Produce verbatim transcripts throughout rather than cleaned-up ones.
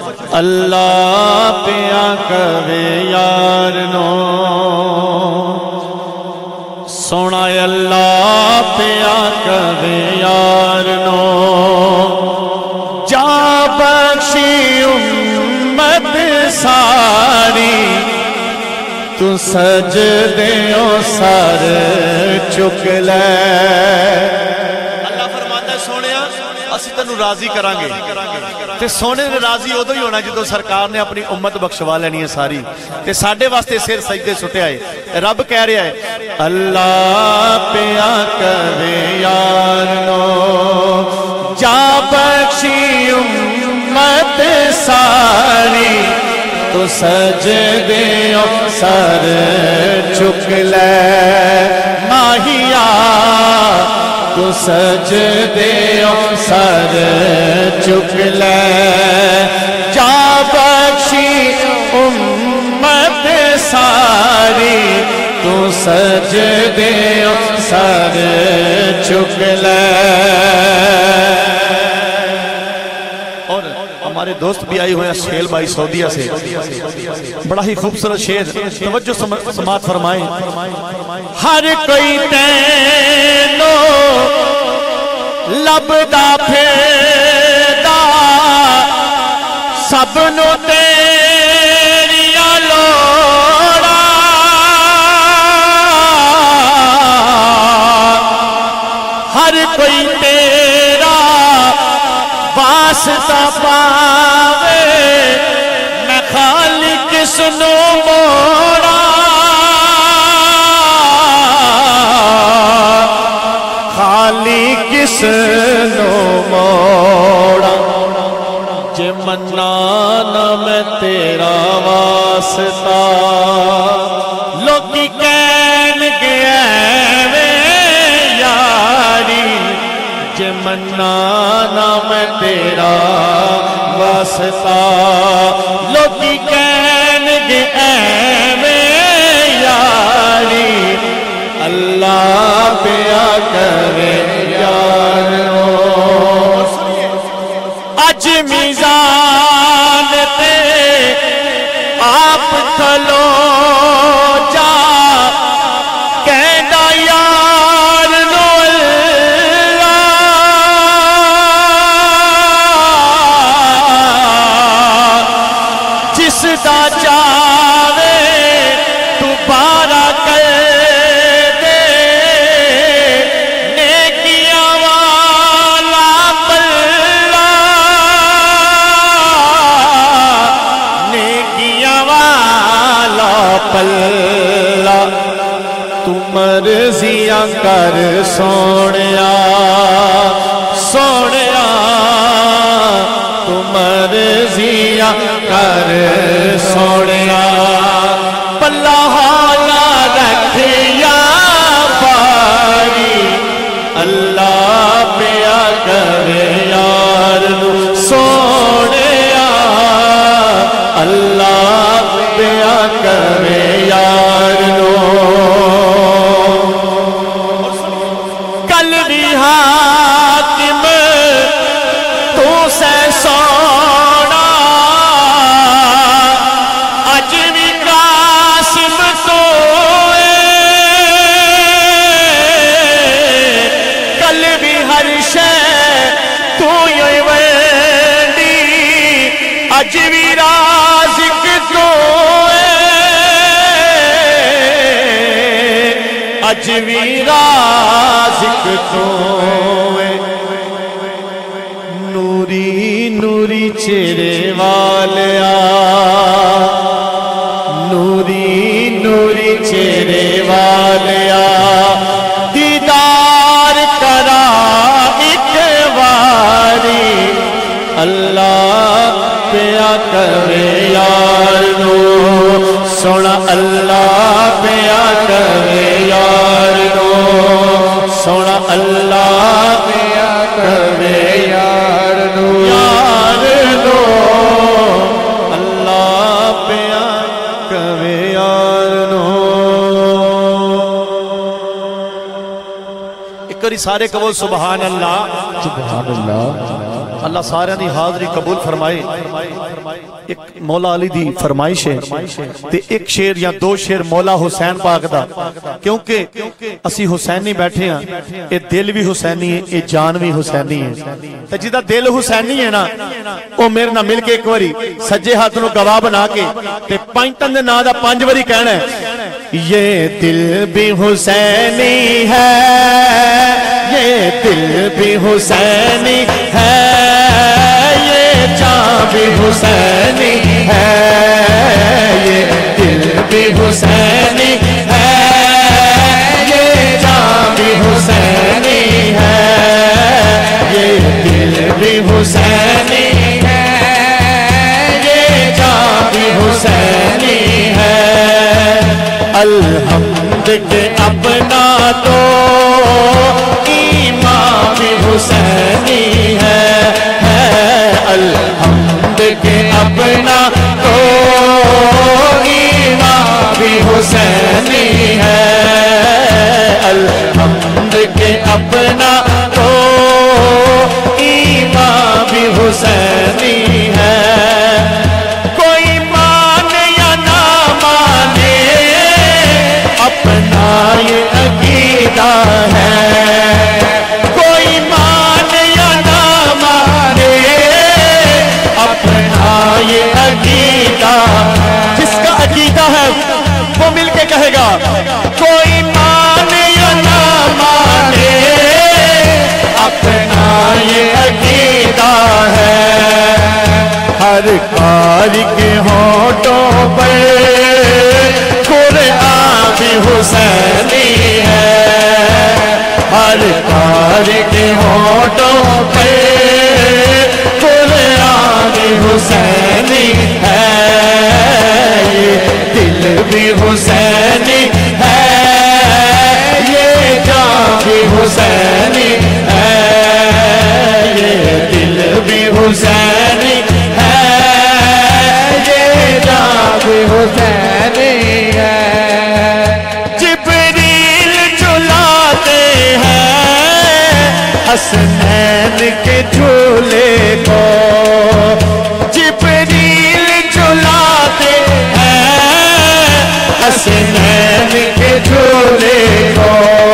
اللہ پیا کبے یار نو سونا اللہ پیا کبے یار نو جا بخشی امت ساری تو سجدیوں سر چک لے اللہ فرماتا ہے سونیا اسی تنو راضی کرانگے تے سونے نے راضی ادو ہی ہونا جدو سرکار نے اپنی امت بخشوا لینی ہے ساری تے ساڈے واسطے سر سجدے سٹے آئے رب کہہ رہا ہے اللہ پیا کرے یار نو جا بخشی امت ساری تو سجدیوں سر چک لے ماہیا تو سجدیوں سر چک لے جا بخشی امت ساری تو سجدیوں سر چک لے اور ہمارے دوست بھی آئی ہوئے ہیں سہیل بھائی سعودیہ سے بڑا ہی خوبصورت شعر توجہ سماعت فرمائیں ہر کوئی تینو لبدا پھیدا سب نو تیریاں لوڑا ہر کوئی تیرا واسطہ پاوے میں خالق سنو موڑا خالق سنو موڑا جے منانا میں تیرا واسطہ لوگی کہن گیا وے یاری جے منانا میں تیرا واسطہ لوگی کہن گیا وے یاری اللہ پیا کرے یار اج میزان تے آپ کھلو جا کہنا یار نو اللہ جس دا چاہے تو بارہ کر مرضیاں کر سونیا سونیا تو مرضیاں کر سونیا پلہ حالا رکھیا باری اللہ پیا کرے یار نو سونیا اللہ پیا کرے یار نو حاکم تو سے سونا اج بھی قاسم تو کل بھی ہر شے تو ہی ویڈی اج بھی رازق تو اج بھی رازق تو نوری نوری چہرے والیا نوری نوری چہرے والیا دیدار کرا ایک باری اللہ پیا کرے یار نو سونا اللہ پیا کرے یار نو سونا اللہ پیا کرے یار نو یار نو اللہ پیا کرے یار نو ایک کری سارے کہو سبحان اللہ سبحان اللہ اللہ سارے دی حاضری قبول فرمائے ایک مولا علی دی فرمائش ہے تے ایک شیر یا دو شیر مولا حسین پاک دا کیونکہ اسی حسینی بیٹھے ہیں اے دل بھی حسینی ہے اے جان بھی حسینی ہے تے جیدہ دل حسینی ہے نا او میرے نہ مل کے ایک وری سجے ہاتھ نو گواہ بنا کے تے پانچتن دے نا دا پانچ وری کہنا ہے یہ دل بھی حسینی ہے یہ دل بھی حسینی ہے یہ جان بھی حسینی ہے یہ دل بھی حسینی ہے یہ جان بھی حسینی ہے یہ دل بھی حسینی ہے یہ جان بھی حسینی ہے الحمد کے اپنا تو ایمان بھی حسینی ہے الحمد کے اپنا تو ایمان بھی حسینی ہے الحمد کے اپنا تو ایمان بھی حسینی ہے کوئی مانے یا نہ مانے اپنا یہ عقیدہ ہے کوئی مانے یا نہ مانے اپنا یہ عقیدہ جس کا عقیدہ ہے وہ مل کے کہے گا کوئی مانے یا نہ مانے اپنا یہ عقیدہ ہے ہر کار کے ہونٹوں پر قرآن بھی حسینی ہے ہر کار کے ہونٹوں پر قرآن بھی حسینی ہے یہ دل بھی حسینی ہے یہ جان بھی حسینی ہے یہ دل بھی حسینی ہے یہ جان بھی حسینی ہے جبریل جلاتے ہیں حسنین کے جھولے کو جبریل جلاتے ہیں حسنین کے جھولے کو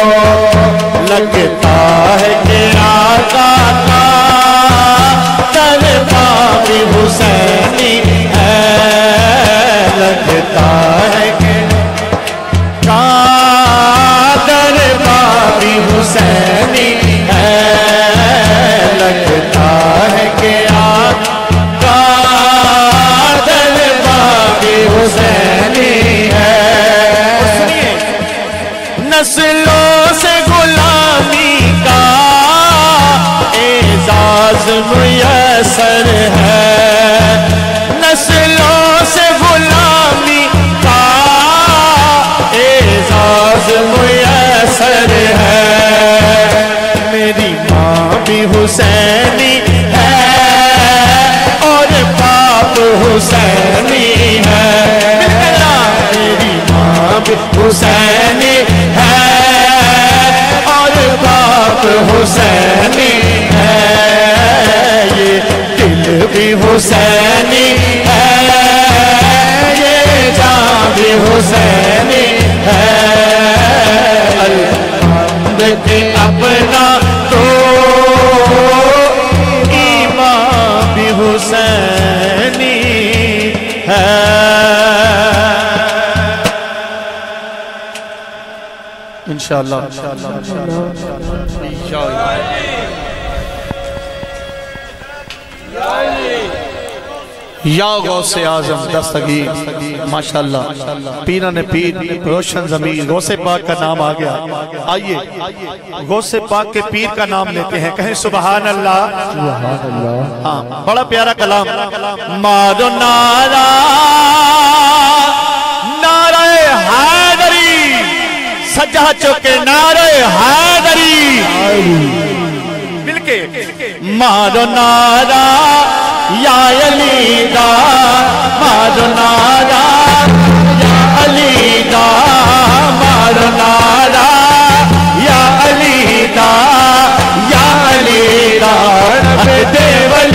لگتا ہے کہ آقا کا طلبہ بھی حسینی ہے لگتا ہے کہ طلبہ بھی حسینی ہے لگتا ہے کہ آقا طلبہ بھی حسینی ہے نسلوں سے غلامی کا اعزاز میسر ہے نسلوں سے غلامی کا اعزاز میسر ہے میری ماں بھی حسینی ہے اور باپ حسینی ہے میری ماں بھی حسینی ہے اور باپ حسینی ہے یہ دل بھی حسینی ہے یہ جان بھی حسینی ہے الحمد کے اپنا تو ایمان بھی حسینی ہے انشاءاللہ یا غوث اعظم دستگیر ماشاءاللہ پیران پیر روشن ضمیر غوث پاک کا نام آ گیا آئیے غوث پاک کے پیر کا نام لیتے ہیں کہیں سبحان اللہ ہاں بڑا پیارا کلام مارو نعرہ نعرہ حیدری سجا چکے نعرہ حیدری مل کے مارو نعرہ یا علی دا مارو نعرہ یا علی دا مارو نعرہ یا علی دا یا علی دا دے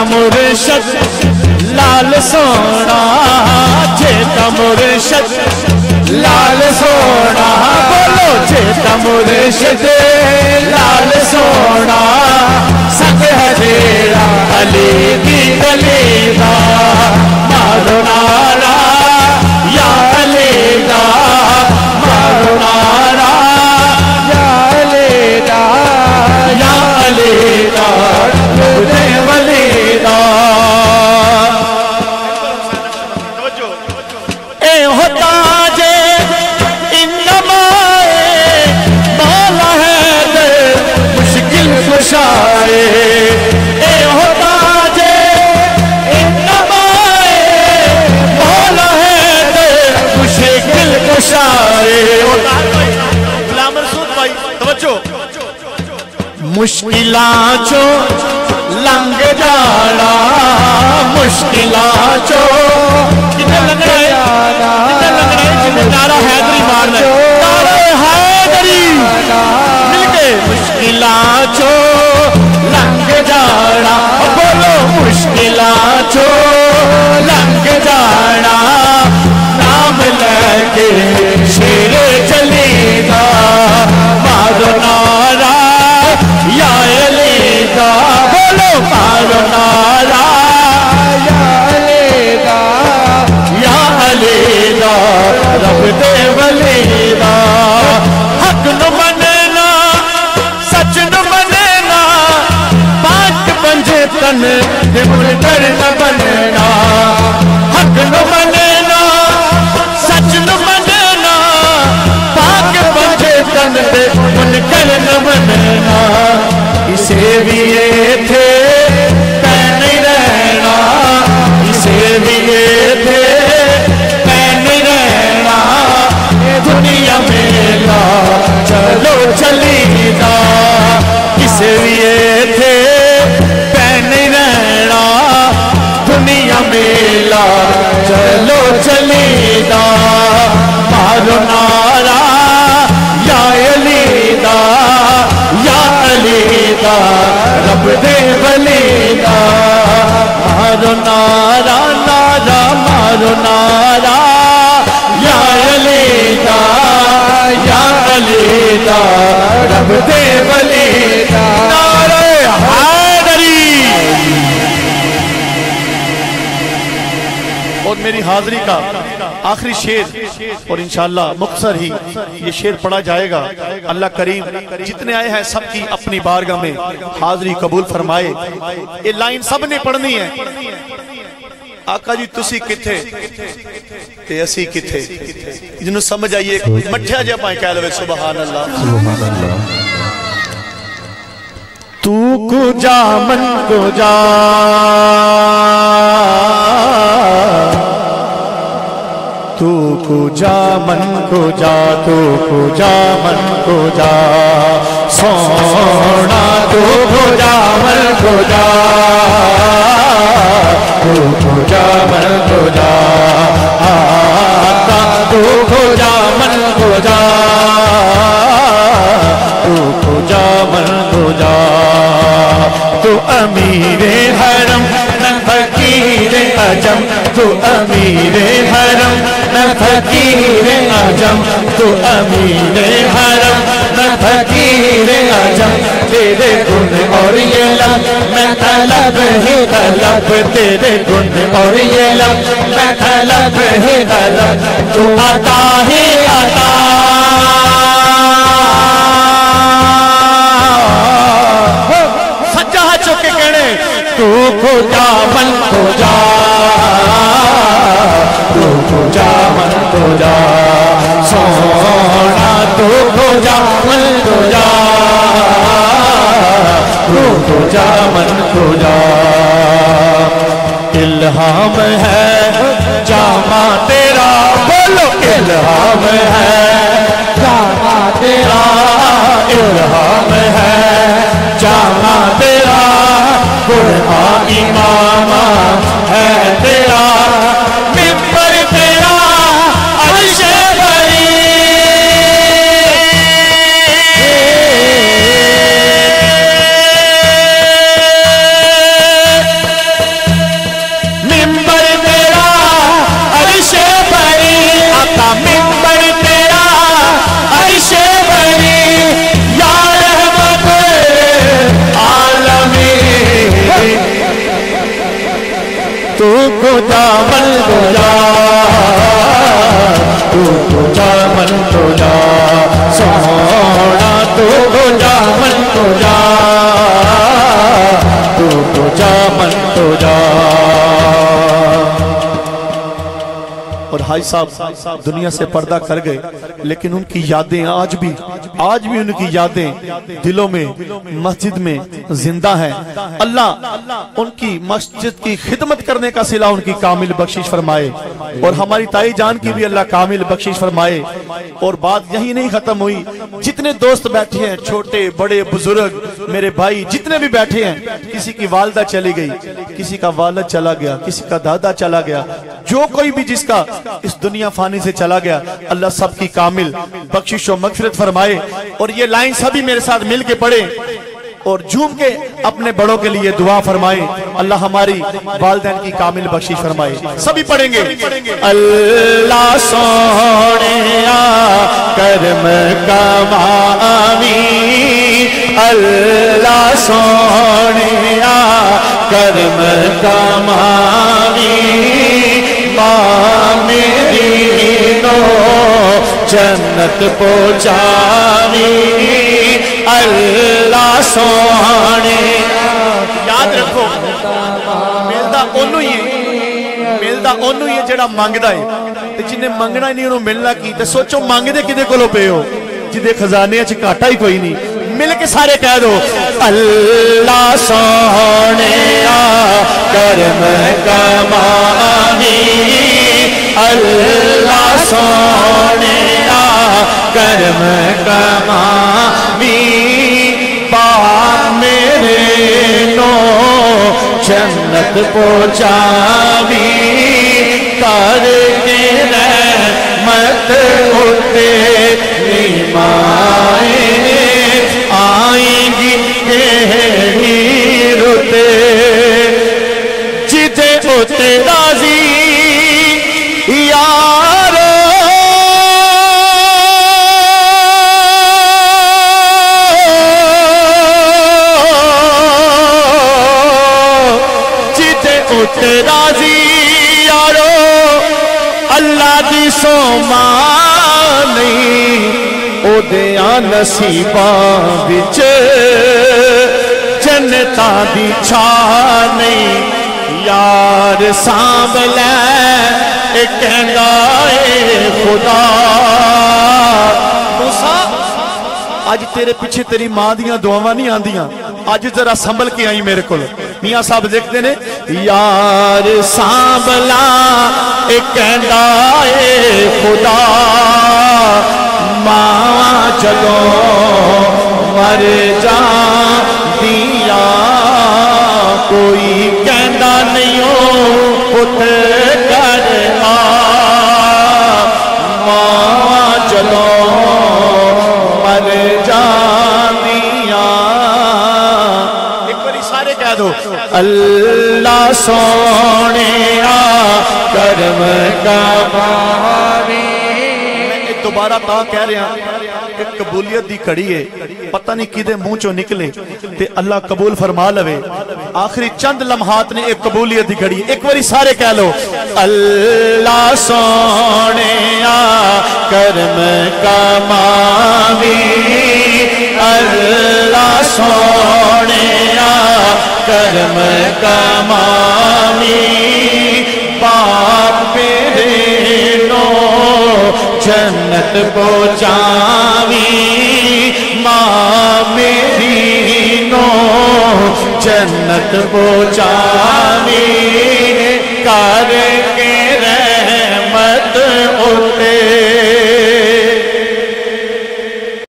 مرشد لال سونا چیتا مرشد لال سونا بولو چیتا مرشد لال سونا سگ ہے تیرا علی کی گلی دا مارو نارا یا علی دا مارو نارا یا علی دا یا علی دا مجھے ولی دا اے ہوتا جے انما مولا ہے دے مشکل کشائے اے ہوتا جے انما مولا ہے دے مشکل کشائے غلام رسول بھائی توجہ مشکلات چو لنگ جانا مشکلات چو کتنے لگ رہے کتنے لگ رہے جنہیں نعرہ حیدری مارنا ہے نعرہ حیدری مل کے مشکلات چو لنگ جانا بولو مشکلات چو لنگ جانا نام لے کے شیر چلی دا مارو نارا یا علی دا بولو مارو نارا یا علی دا یا علی دا رب دے ولی دا حق نو مننا سچ نو مننا پاک پنجے تن دے منکر نہ بننا حق نو مننا سچ نو مننا پاک پنجے تن دے منکر نہ بننا اسے بھی یہ تھے پہ نہیں رہنا اسے بھی یہ تھے پہ نہیں رہنا دنیا میں لا چلو چلی دا اسے بھی یہ تھے پہ نہیں رہنا دنیا میں لا چلو چلی دا مارو نارا یا علی دا یا علی دا رب دے ولی دا مارو نارا نارا مارو نارا یا علی دا یا علی دا رب دے ولی دا نعرہ حیدری اور میری حاضری کا آخری شیر اور انشاءاللہ مختصر ہی یہ شیر پڑھا جائے گا اللہ کریم جتنے آئے ہیں سب کی اپنی بارگاہ میں حاضری قبول فرمائے یہ لائن سب نے پڑھنی ہے آقا جی تسی کتھے تے اسی کتھے جنہوں سمجھ آئیے مٹھیا جا پائیں کہہ لوے سبحان اللہ سبحان اللہ تو کو جا من کو جا تو کو جا من کو جا تو کو جا من کو جا سونا تو کو جا من کو جا تو کو جا من کو جا آقا تو کو جا من کو جا تو کو جا من کو جا تو امیر حرم نہ فقیر عجم تو امیر حرم نہ فقیر عجم تو امیر حرم نہ فقیر عجم تیرے گن اور یہ لب میں طلب ہی طلب تیرے گن اور یہ لب میں طلب ہی طلب تو عطا ہی عطا سجا چکے کہنے تو کو جا من کو جا تو کو جا من کو جا سونا تو کو جا من کو جا تو کو جا من کو جا الہام ہے جامع تیرا بولو الہام ہے جامع تیرا الہام ہے جامع تیرا قرآن امام ہے تیرا ممبر تیرا عرش بری को जा मन तो जा, तू को जा मन तो जा, सोना तू को जा मन तो जा, तू को जा मन तो जा। और हाई साहब दुनिया से पर्दा कर गए, लेकिन उनकी यादें आज भी आज भी उनकी यादें दिलों में मस्जिद में जिंदा हैं। अल्लाह उनकी मस्जिद की खिदमत करने का सिला उनकी कामिल बख्शिश फरमाए, और हमारी ताई जान की भी अल्लाह कामिल बख्शिश फरमाए। और बात यही नहीं खत्म हुई, जितने दोस्त बैठे हैं, छोटे बड़े बुजुर्ग मेरे भाई जितने भी बैठे हैं, किसी की वालदा चली गई, किसी का वालिद चला गया, किसी का दादा चला गया, जो कोई भी जिसका इस दुनिया फानी से चला गया, अल्लाह सबकी कामिल बख्शिश और मगफिरत फरमाए। और ये लाइन सभी मेरे साथ मिल के पढ़े और झूम के अपने बड़ों के लिए दुआ फरमाए, अल्लाह हमारी वालिदैन की कामिल बख्शिश फरमाए। सभी पढ़ेंगे। अल्लाह सोहणिया करम कमावी, अल्लाह सोहणिया करम कमावी, मां मेरी नो जन्नत पहुंचावी, अल्लाह सोहणे। याद रखो मिलदा ओनू ही है, मिलदा ओनू ही है जेड़ा मंगदा है, ते जिन्ने मंगना ही नहीं उन्होंने मिलना की। ते सोचो मंगदे किदे कोलों पे हो, जिदे खजाने च घाटा ही कोई नहीं। मिल के सारे कह दो अल्लाह सोहणे करम कमावी, अल्लाह सोहणे करम कमावी, बाप मेरे नो जन्नत पहुंचावी, करके रहमत उते निमाए, आएंगी केड़ी रुते, जिते उते राजी यारो, जिते उते राजी यारो, अल्लाह दी सोमा नहीं ओदिया नसीबां विच, जन्नता दी छा नहीं, यार सांभ लै कहंदा ए खुदा। मूसा अज तेरे पीछे तेरी मां दियां दुआवां नहीं आंदियां, अज जरा संभल के आई मेरे को। मियां साहब देखते ने यार सांभ ला कहंदा ए खुदा, मां चलो मर जा दिया, कोई कहंदा नहीं हो पुत कर आ, मां चलो मर जा दिया। एक बारी सारे कह दो अल्लाह सोहणे करम कमावी। दोबारा ता कह रहा एक कबूलियत दी घड़ी है, पता नहीं किदे मुंह चो निकले ते अल्लाह कबूल फरमा लवे। आखिरी चंद लम्हात ने एक कबूलियत दी घड़ी, एक बारी सारे कह लो अल्लाह सोहणे करम कमावी, अल्लाह सोहणे करम कमावी, बाप मेरे नो जन्नत पहुंचावी, मां मेरी नो जन्नत पहुंचावी, कर